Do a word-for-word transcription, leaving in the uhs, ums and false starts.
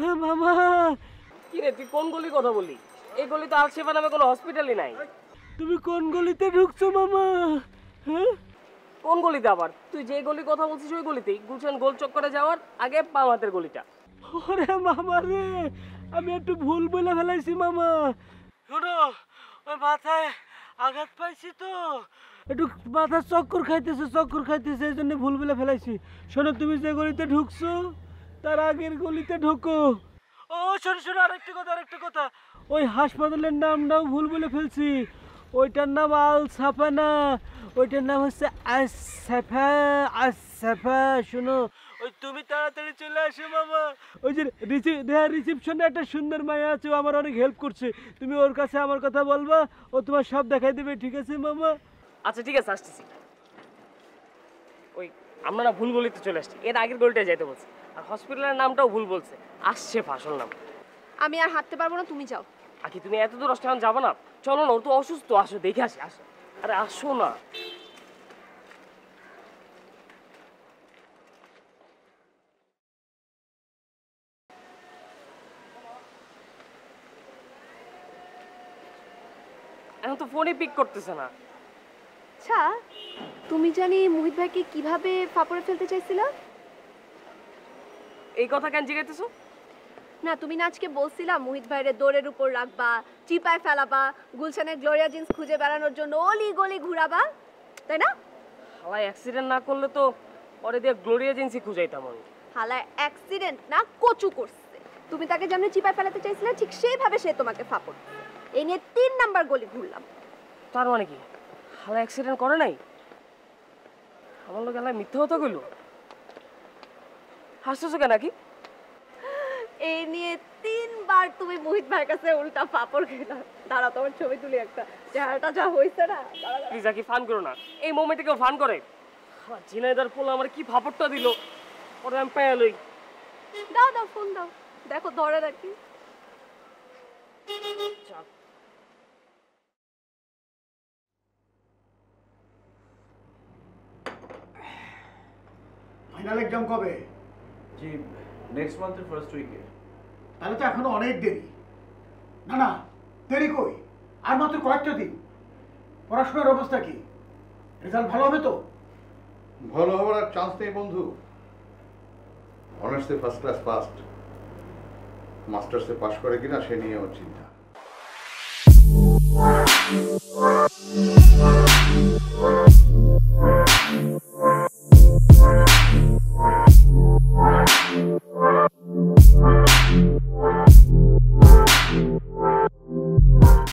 মামা কি রে তুই কোন গলির কথা বলি? এই গলি তো আলশেফা নামে কোনো হসপিটালই নাই। তুমি কোন গলিতে ঢুকছো মামা? হ্যাঁ কোন গলিতে আবার? তুই যে গলির কথা বলছিস ওই গলিতেই, গুলশান গোল চক্করে যাওয়ার আগে বাম হাতের গলিটা। ওরে মামা রে, আমি একটু ভুল বলে ফেলাইছি মামা। শোনো, ওই মাথায় আঘাত পাইছি তো, একটু মাথা চক্কর খাইতেছে চক্কর খাইতেছে এই জন্য ভুল বলে ফেলাইছি। শোনো, তুমি যে গলিতে ঢুকছো তার আগের গলিতে ঢোকো। ও শোনো শোনো, আরেকটা কথা আরেকটা কথা ওই হাসপাতালের নামটাও ভুল বলে ফেলছি। ওইটার নাম আল সাফা না, ওইটার নাম হচ্ছে আসসাফা। আসসাফা শোনো, ওই তুমি তাড়াতাড়ি চলে আসো মামা। ওই যে রিসিপশনে একটা সুন্দর মায়া আছে, ও আমার অনেক হেল্প করছে। তুমি ওর কাছে আমার কথা বলবা, ও তোমার সব দেখাই দেবে। ঠিক আছে মামা? আচ্ছা ঠিক আছে, আসতেছি। ওই আমরা না ভুল গলিতে চলে আসছি, এর আগের গলিটায় যাইতে বলছে। আর হসপিটালের নামটাও ভুল বলছে, আসছে আসল নাম। আমি আর হাঁটতে পারবো না, তুমি যাও। আকি তুমি এত দূর আসতে যাবো না? চলো না, ওর তো অসুস্থ, আসো দেখে আসি। আসো, আরে আসো না। এখন তো ফোনই পিক করতেছে না। আচ্ছা, তুমি জানি মোহিত ভাইকে কিভাবে ফাপড়ে ফেলতে চাইছিলা? এই কথা কেন জিজ্ঞাসা? না, তুমি না আজকে বলছিলা মোহিত ভাইরে দৌড়ের উপর রাখবা, চিপায় ফেলাবা, গুলশানের গ্লোরিয়া জিন্স খুঁজে বেড়ানোর জন্য অলি গলি ঘুরাবা, তাই না? হালাই অ্যাক্সিডেন্ট না করলে তো পরে দিয়ে গ্লোরিয়া জিন্সই খুঁজাইতাম আমি। হালায় অ্যাক্সিডেন্ট না, কচু করছে। তুমি তাকে যেমন চিপায় ফেলাতে চাইছিলে ঠিক সেইভাবে সে তোমাকে ফাপড়। এই নিয়ে তিন নাম্বার গলি ঘুরলাম। তার মানে কি হালাই অ্যাক্সিডেন্ট করে নাই? আমার লোক হালাই মিথ্যা কথা কইল। হাসতেছো কেন নাকি? এই নিয়ে তিনবার তুমি মোহিত ভাইয়ের কাছে উল্টা ফাপড় খেলা। দাঁড়া, তোমার ছবি তুলি একটা, চেহারাটা যা হয়েছে না। প্লিজ কি ফান করো না, এই মোমেন্টে কেউ ফান করে? ঝিনাইদার পোলা আমার কি ফাপড়টা দিল, ওরা আমি পেয়ে লই। দাও দাও, ফোন দাও, দেখো ধরে রাখি। ফাইনাল এক্সাম কবে? জি নেক্সট মান্থের ফার্স্ট উইকে। তাহলে তো এখনো অনেক দেরি। না না, দেরি কই, আর মাত্র কয়েকটা দিন। পড়াশোনার অবস্থা কি? রেজাল্ট ভালো হবে তো? ভালো হওয়ার আর চান্স নেই বন্ধু। অনার্সে ফার্স্ট ক্লাস ফার্স্ট, মাস্টার্সে পাশ করে কিনা সে নিয়ে আমার চিন্তা। We'll be right back.